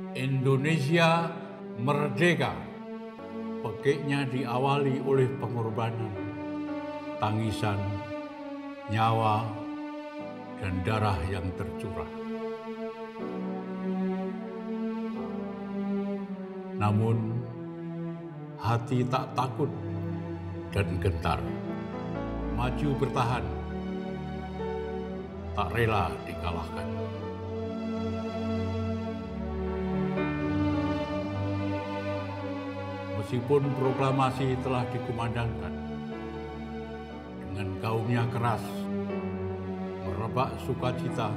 Indonesia merdeka. Pekiknya diawali oleh pengorbanan, tangisan, nyawa, dan darah yang tercurah. Namun, hati tak takut dan gentar, maju bertahan, tak rela dikalahkan. Meskipun proklamasi telah dikumandangkan, dengan gaungnya keras, merebak sukacita,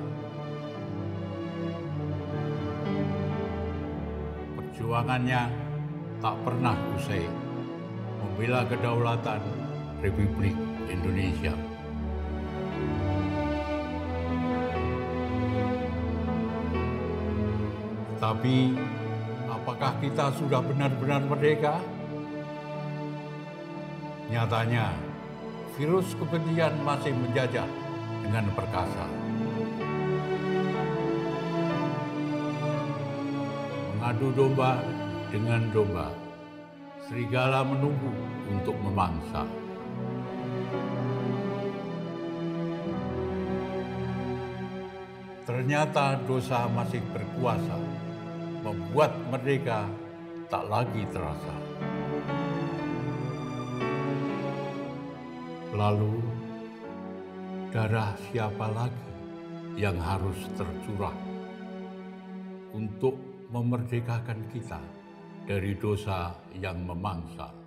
perjuangannya tak pernah usai membela kedaulatan Republik Indonesia. Tetapi, apakah kita sudah benar-benar merdeka? Nyatanya, virus kebencian masih menjajah dengan perkasa. Mengadu domba dengan domba, serigala menunggu untuk memangsa. Ternyata dosa masih berkuasa, membuat merdeka tak lagi terasa. Lalu, darah siapa lagi yang harus tercurah untuk memerdekakan kita dari dosa yang memangsa?